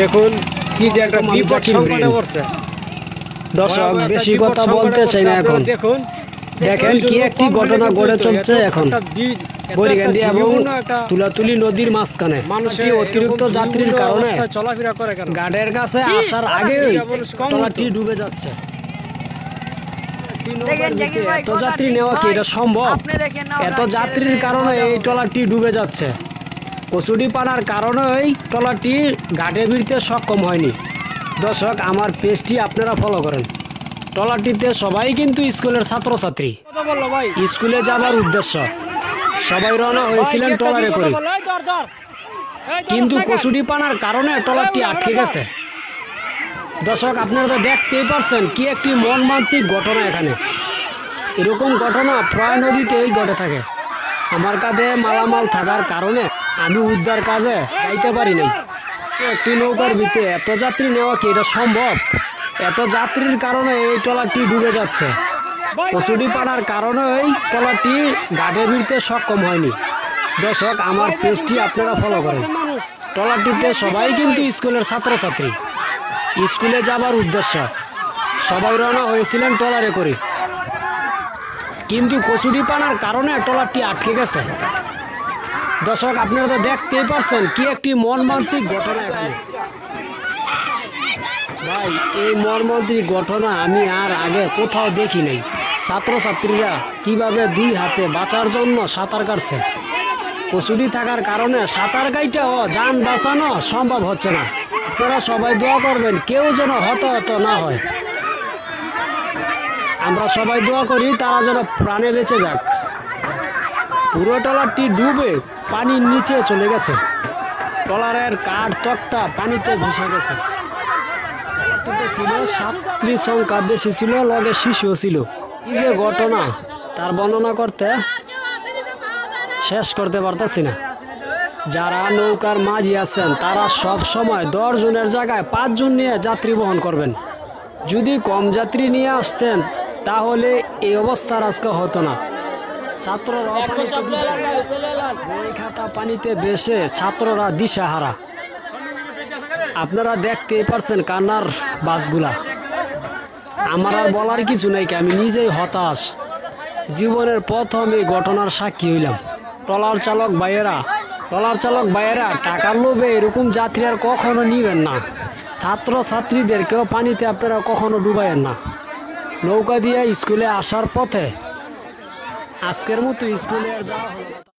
দেখুন কি যে একটা বিপদ সংকটে পড়ছে। দর্শক বেশি কথা বলতে চাই না এখন। দেখুন দেখেন কি একটি ঘটনা ঘটে চলছে এখন বরিগান্ডি এবং তুলাতুলি নদীর মাঝখানে। মানুষটি অতিরিক্ত যাত্রীর কারণে চলাফেরা করে কেন ঘাটের কাছে আসার আগেই ট্রলারটি ডুবে যাচ্ছে। এত যাত্রী নেওয়া কি এটা সম্ভব? এত যাত্রীর কারণে এই ট্রলারটি ডুবে যাচ্ছে। কচুরিপানার কারণেই ট্রলারটি ঘাটে ভিড়তে সক্ষম হয়নি। দর্শক আমার পেজটি আপনারা ফলো করেন। ট্রলারটিতে সবাই কিন্তু স্কুলের ছাত্রছাত্রী, স্কুলে যাবার উদ্দেশ্য সবাই রওনা হয়েছিলেন ট্রলারে করে, কিন্তু কচুরিপানার কারণে ট্রলারটি আটকে গেছে। দর্শক আপনারা তো দেখতেই পারছেন কি একটি মর্মান্তিক ঘটনা। এখানে এরকম ঘটনা প্রায় নদীতেই ঘটে থাকে। আমার কাঁধে মালামাল থাকার কারণে আমি উদ্ধার কাজে যাইতে পারি নাই। একটি নৌকার ভিতরে এত যাত্রী নেওয়া কি এটা সম্ভব? এত যাত্রীর কারণে এই ট্রলারটি ডুবে যাচ্ছে। কচুরিপানার কারণে এই ট্রলারটি ঘাটে ভিড়তে সক্ষম হয়নি। দর্শক আমার পেজটি আপনারা ফলো করেন। ট্রলারটিতে সবাই কিন্তু স্কুলের ছাত্রছাত্রী, স্কুলে যাবার উদ্দেশ্য সবাই রওনা হয়েছিলেন ট্রলারে করে, কিন্তু কচুরিপানার কারণে ট্রলারটি আটকে গেছে। দর্শক আপনারা তো দেখতেই পারছেন কি একটি মর্মান্তিক ঘটনা। এখানে ভাই এই মর্মান্তিক ঘটনা আমি আর আগে কোথাও দেখি নাই। ছাত্রছাত্রীরা কিভাবে দুই হাতে বাঁচার জন্য সাঁতার কাটছে। কচুরি থাকার কারণে সাঁতার কাইটাও যান বাঁচানো সম্ভব হচ্ছে না। আপনারা সবাই দোয়া করবেন কেউ যেন হতাহত না হয়। আমরা সবাই দোয়া করি তারা যেন প্রাণে বেঁচে যাক। পুরো ট্রলারটি ডুবে পানির নিচে চলে গেছে। ট্রলারের কাঠ তক্তা পানিতে ভেসে গেছে। ছিল ছাত্রী সংখ্যা বেশি ছিল, লগে শিশুও ছিল। কি যে ঘটনা তার বর্ণনা করতে শেষ করতে পারতেছি না। যারা নৌকার মাঝি আছেন তারা সব সময় 10 জনের জায়গায় 5 জন নিয়ে যাত্রী বহন করবেন। যদি কম যাত্রী নিয়ে আসতেন তাহলে এই অবস্থার আজকে হতো না। ছাত্ররা বই খাতা পানিতে ভেসে ছাত্ররা দিশাহারা। আপনারা দেখতেই পারছেন কান্নার বাসগুলা। আমার আর বলার কিছু নাই, আমি নিজেই হতাশ। জীবনের প্রথম এই ঘটনার সাক্ষী হইলাম। ট্রলার চালক ভাইয়েরা টাকার লোভে এরকম যাত্রী আর কখনো নিবেন না। ছাত্র ছাত্রীদেরকেও পানিতে আপনারা কখনো ডুবাইয়েন না। নৌকা দিয়ে স্কুলে আসার পথে আজকের মতো স্কুলে আর যাওয়া হলো না।